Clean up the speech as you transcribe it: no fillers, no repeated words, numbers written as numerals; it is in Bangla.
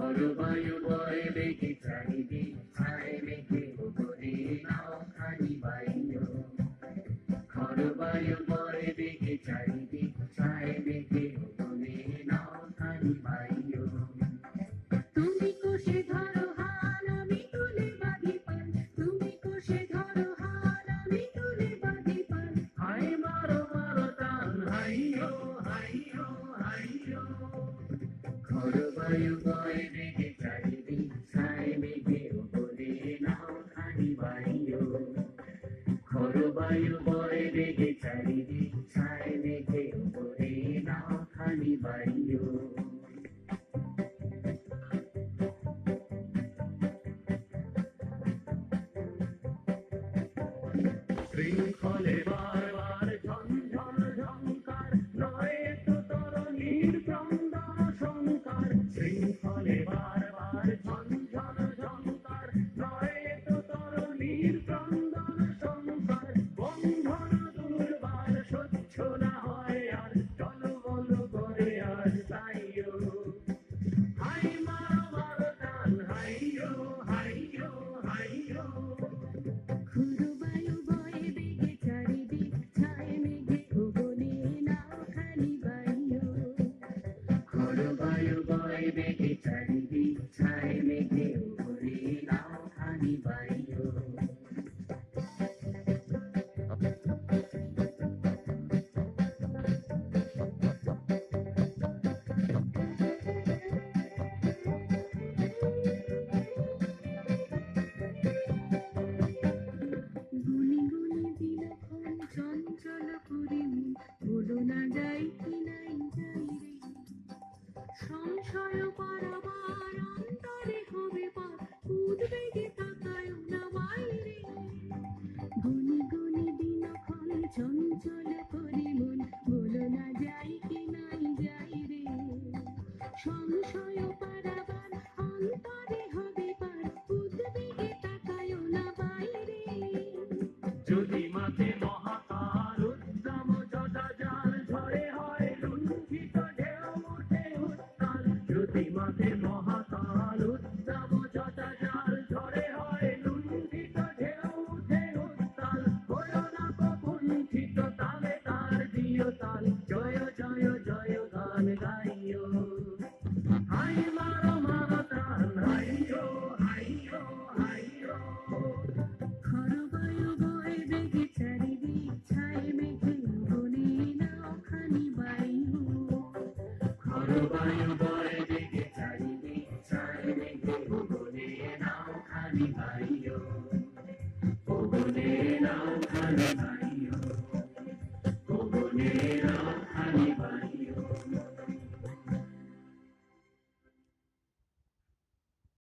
Khoro Bayu boy Bege charidi chai Bege ugone nao khani Bayu. Khoro Bayu boy Bege charidi chai Bege ugone nao khani Bayu. তুমি কোষে ধরো হাল আমি তুলে বাঁধি পাল তুমি কোষে ধরো হাল আমি তুলে বাঁধি পাল হাই মারো মারো টান হাইয়ো হাইয়ো হাইয়ো Khoro Bayu boy Bege charidi chai Bege ugone nao khani Bayu. Khoro Bayu boy Bege charidi chai Bege ugone nao khani Bayu. শৃঙ্খলে বারবার ঝঞ্ঝন ঝঙ্কার নয় তো তরণীর ক্রন্দন সংকার শৃঙ্খলে বারবার ঝঞ্ঝন ঝঙ্কার নয় তো তরণীর ক্রন্দন সংকার বন্ধন দুর্বার সহ্য না হয় আর টলমল করে আর তাইও হাই মারো মারো টান হাইয়ো হাইয়ো হাইয়ো Khoro Bayu boy Bege charidi chai Bege ugone nao khani Bayu. Khoro Bayu boy Bege charidi chai Bege ugone nao khani Bayu. গুনি গুনি দিনক্ষণ চঞ্চল করি মন বলো না যাই কি নাই যাই রে সংশয় পারাবার অন্তরে হবে পার উদ্বেগে তাকায় না বাইরে গুনি গুনি দিনক্ষণ চঞ্চল করি মন বলো না যাই কি নাই যাই রে সংশয় পারাবার অন্তরে হবে পার উদ্বেগে তাকায় না বাইরে যদি মাঠে মহাকাল উদ্দাম জটা জাল ঝড়ে হয় লুণ্ঠিত ঢেউ উঠে উত্তাল যদি মাঠে মহাকাল উদ্দাম জটা জাল ঝড়ে হয় লুণ্ঠিত ঢেউ উঠে উত্তাল হলো না কুণ্ঠিত তালে তার দিও তাল জয় জয় জয় গান গাইও হাই মারো মারো টান হাইয়ো হাইয়ো হাইয়ো Khoro Bayu boy Bege charidi chai Bege ugone nao khani Bayu. Khoro Bayu boy Bege charidi chai Bege ugone nao khani Bayu. Ugone nao khani Bayu.